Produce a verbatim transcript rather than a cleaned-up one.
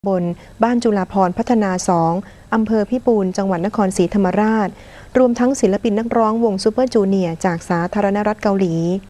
บลบ้านจุฬาภรณ์พัฒนาสองอำเภอพิบูลจังหวัดนครศรีธรรมราชรวมทั้งศิลปินนักร้องวงซูเปอร์จูเนียร์จากสาธารณรัฐเกาหลี